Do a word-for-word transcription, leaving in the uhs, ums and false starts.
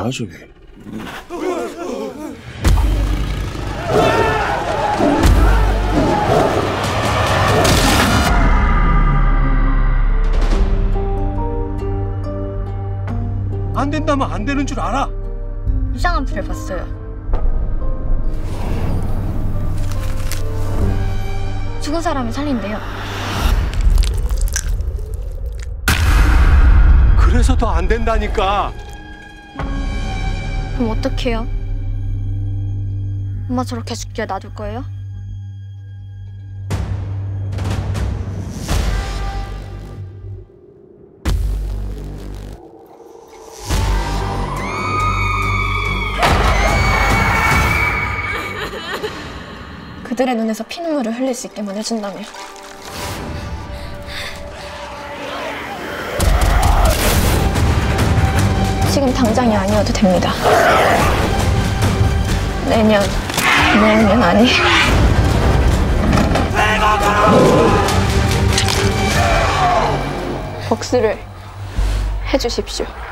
뭐야 저게? 안 된다면 안 되는 줄 알아. 이상한 불을 봤어요. 죽은 사람을 살린대요. 그래서 더 안 된다니까. 그럼 어떡해요? 엄마 저렇게 죽게 놔둘 거예요? 그들의 눈에서 피눈물을 흘릴 수 있게만 해준다면 지금 당장이 아니어도 됩니다. 내년, 내년 아니. 복수를 해주십시오.